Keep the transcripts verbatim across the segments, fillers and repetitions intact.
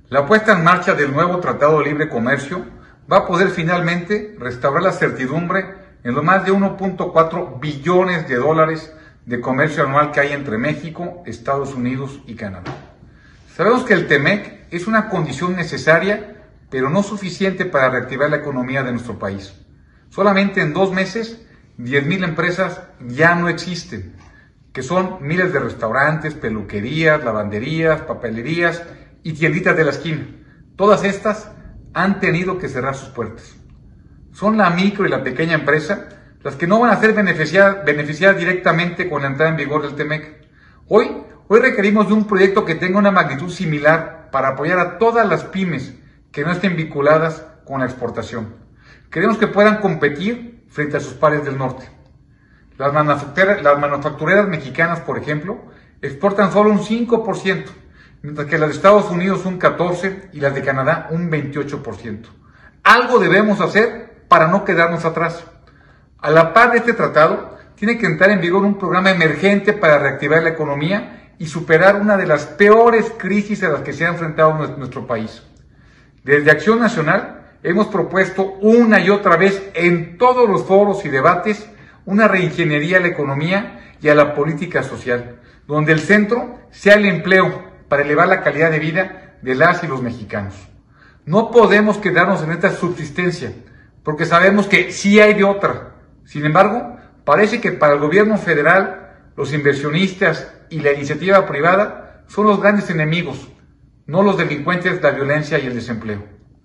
La puesta en marcha del nuevo Tratado de Libre Comercio va a poder finalmente restaurar la certidumbre en los más de uno punto cuatro billones de dólares de comercio anual que hay entre México, Estados Unidos y Canadá. Sabemos que el TEMEC es una condición necesaria, pero no suficiente para reactivar la economía de nuestro país. Solamente en dos meses, diez mil empresas ya no existen, que son miles de restaurantes, peluquerías, lavanderías, papelerías y tienditas de la esquina. Todas estas han tenido que cerrar sus puertas. Son la micro y la pequeña empresa las que no van a ser beneficiadas, beneficiadas directamente con la entrada en vigor del TEMEC. Hoy, hoy requerimos de un proyecto que tenga una magnitud similar para apoyar a todas las pymes que no estén vinculadas con la exportación. Queremos que puedan competir frente a sus pares del norte. Las manufactureras, las manufactureras mexicanas, por ejemplo, exportan solo un cinco por ciento, mientras que las de Estados Unidos un catorce por ciento y las de Canadá un veintiocho por ciento. Algo debemos hacer para no quedarnos atrás. A la par de este tratado, tiene que entrar en vigor un programa emergente para reactivar la economía y superar una de las peores crisis a las que se ha enfrentado nuestro país. Desde Acción Nacional hemos propuesto una y otra vez en todos los foros y debates una reingeniería a la economía y a la política social, donde el centro sea el empleo para elevar la calidad de vida de las y los mexicanos. No podemos quedarnos en esta subsistencia, porque sabemos que sí hay de otra. Sin embargo, parece que para el gobierno federal, los inversionistas y la iniciativa privada son los grandes enemigos, no los delincuentes, la violencia y el desempleo.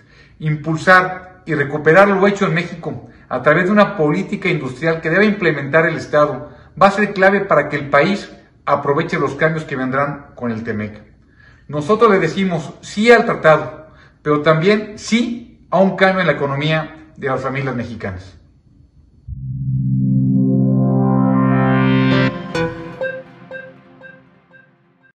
Impulsar y recuperar lo hecho en México a través de una política industrial que debe implementar el Estado va a ser clave para que el país aproveche los cambios que vendrán con el TEMEC. Nosotros le decimos sí al tratado, pero también sí a un cambio en la economía de las familias mexicanas.